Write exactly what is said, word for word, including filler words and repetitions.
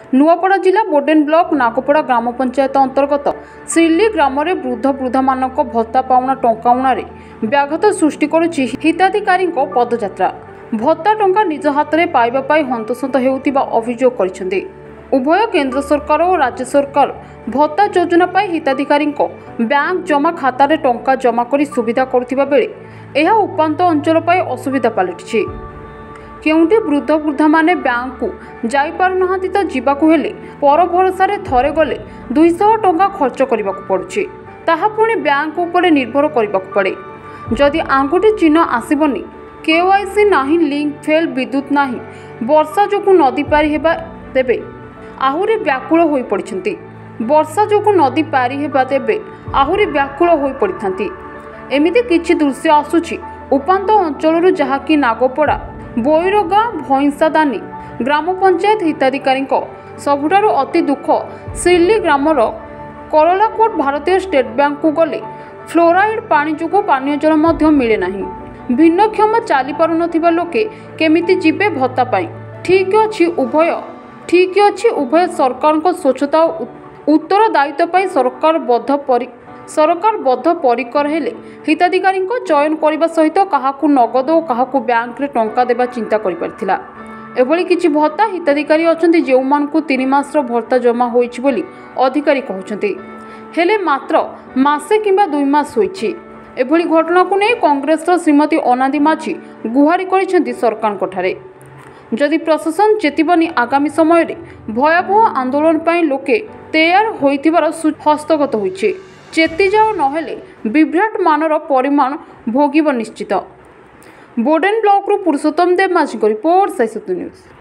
नुआपड़ा जिला बोडेन ब्लॉक नागपड़ा ग्राम पंचायत अंतर्गत सिल्ली ग्राम में वृद्ध वृद्धा मान भत्ता पाउना टंका उणारे व्याघात सृष्टि करुछि हिताधिकारी पदयात्रा। भत्ता टंका निज हाथ में पाइबा पाई हंतसंत हेउतिबा अभियोग करिसेंति। उभय केंद्र सरकार और राज्य सरकार भत्ता योजना पाई हिताधिकारी बैंक जमा खाता रे टंका जमा करी सुविधा करुथिबा बेले एहा उपांत अंचल पाई असुविधा पलटिछि। केउंटी वृद्ध वृद्धा माने बैंक को जाई पारु नहांती तो जीवाकु हेले पर भरोसा रे थरे गले दुई सौ टंका खर्च करबाकु पड़ुछि। ताहा पुणी बैंक उपरे निर्भर करबाकु पड़े। जदि आंगुठी चिन्ह आसीबनी, केवाईसी नाही, लिंक फेल, विद्युत नाही, वर्षा जोगु नदी पारी हेबा तेबे आहुरी व्याकुल होई पड़िछंती। वर्षा जोगु नदी पारी हेबा तेबे आहुरी व्याकुल होई पड़िथांती। एमिति किछि दृश्य आसुछि उपांत अंचलरु, जहाकि नागपड़ा बोईरगा भईंसादानी ग्राम पंचायत हिताधिकारी सबुठारु अति दुख। सिल्ली ग्रामर करलाकोट भारतीय स्टेट बैंक को गले फ्लोराइड पानी जोगु पानीय जल मध्य मिले नाही। भिन्नक्षम चली पारु नथिबा लोके केमिति जिबे भत्ता पाई। ठीक अछि उभय ठीक अछि उभय सरकार को स्वच्छता उत्तरदायित्व पाई सरकार बद्ध परि सरकार बद्ध परिकर हेले हिताधिकारी चयन करने सहित काहाकू नगद और काहाकू बैंक रे टंका देबा चिंता करि परिथिला। एभली किछि भत्ता हिताधिकारी अछंती जेउ मानकू तीन मास रो भत्ता जमा होइछि बोली अधिकारी कहउछंती, हेले मात्र मासे किंबा दुई मास होइछि। एभली घटना को नै कांग्रेस रो श्रीमती अनादी माझी गुहारी करिसेंती सरकार कोठारे। जदि प्रशासन चेतिबनी आगामी समय रे भयावह आंदोलन पाई लोके तैयार होइतिबार हस्तगत होइछि। चेती जाओ नहेले विभ्राट मानर परिमाण भोगिब निश्चित। बोडेन ब्लॉक रु पुरुषोत्तम देव माझी रिपोर्ट, साई सत्य न्यूज।